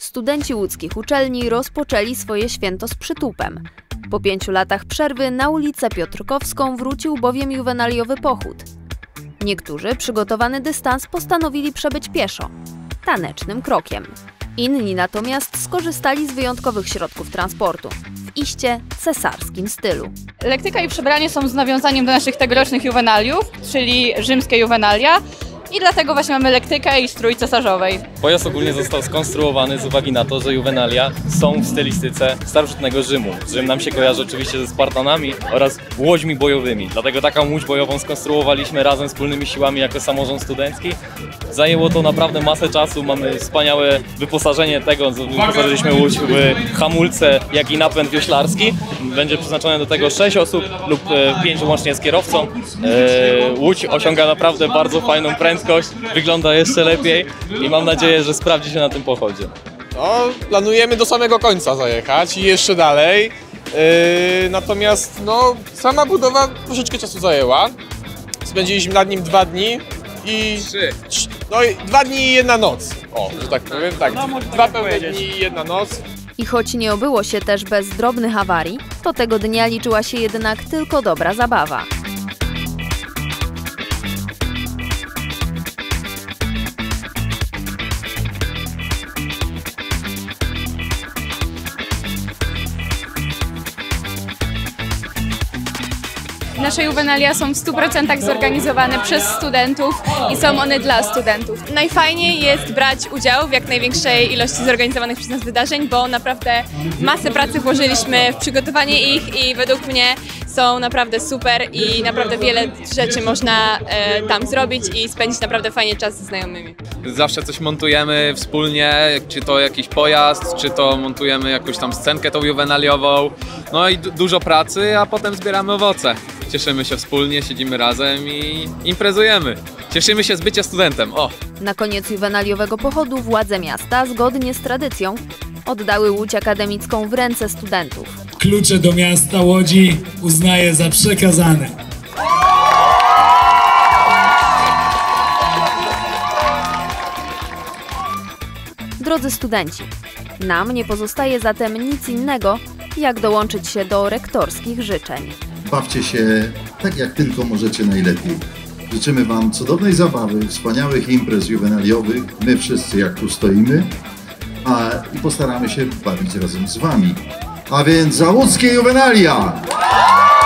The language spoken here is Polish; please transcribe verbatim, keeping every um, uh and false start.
studenci łódzkich uczelni rozpoczęli swoje święto z przytupem. Po pięciu latach przerwy na ulicę Piotrkowską wrócił bowiem juwenaliowy pochód. Niektórzy przygotowany dystans postanowili przebyć pieszo, tanecznym krokiem. Inni natomiast skorzystali z wyjątkowych środków transportu w iście cesarskim stylu. Lektyka i przebranie są z nawiązaniem do naszych tegorocznych juwenaliów, czyli rzymskie juwenalia. I dlatego właśnie mamy lektykę i strój cesarzowej. Pojazd ogólnie został skonstruowany z uwagi na to, że juwenalia są w stylistyce starożytnego Rzymu. Rzym nam się kojarzy oczywiście ze Spartanami oraz łodziami bojowymi. Dlatego taką łódź bojową skonstruowaliśmy razem wspólnymi siłami jako samorząd studencki. Zajęło to naprawdę masę czasu, mamy wspaniałe wyposażenie tego, wyposażyliśmy łódź w hamulce, jak i napęd wioślarski. Będzie przeznaczone do tego sześć osób lub pięć łącznie z kierowcą. Łódź osiąga naprawdę bardzo fajną prędkość. Wygląda jeszcze lepiej i mam nadzieję, że sprawdzi się na tym pochodzie. No, planujemy do samego końca zajechać i jeszcze dalej. Yy, natomiast no, sama budowa troszeczkę czasu zajęła. Spędziliśmy nad nim dwa dni i... Trzy. No i dwa dni i jedna noc. O, że tak powiem, tak. Dwa pełne dni i jedna noc. I choć nie obyło się też bez drobnych awarii, to tego dnia liczyła się jednak tylko dobra zabawa. Nasze juwenalia są w stu procentach zorganizowane przez studentów i są one dla studentów. Najfajniej jest brać udział w jak największej ilości zorganizowanych przez nas wydarzeń, bo naprawdę masę pracy włożyliśmy w przygotowanie ich i według mnie są naprawdę super i naprawdę wiele rzeczy można e, tam zrobić i spędzić naprawdę fajnie czas ze znajomymi. Zawsze coś montujemy wspólnie, czy to jakiś pojazd, czy to montujemy jakąś tam scenkę tą juwenaliową. No i dużo pracy, a potem zbieramy owoce. Cieszymy się wspólnie, siedzimy razem i imprezujemy. Cieszymy się z bycia studentem. O! Na koniec juwenaliowego pochodu władze miasta, zgodnie z tradycją, oddały Łódź Akademicką w ręce studentów. Klucze do miasta Łodzi uznaję za przekazane. Drodzy studenci, nam nie pozostaje zatem nic innego, jak dołączyć się do rektorskich życzeń. Bawcie się tak, jak tylko możecie najlepiej. Życzymy Wam cudownej zabawy, wspaniałych imprez juwenaliowych, my wszyscy jak tu stoimy, a i postaramy się bawić razem z Wami. A więc za łódzkie juwenalia!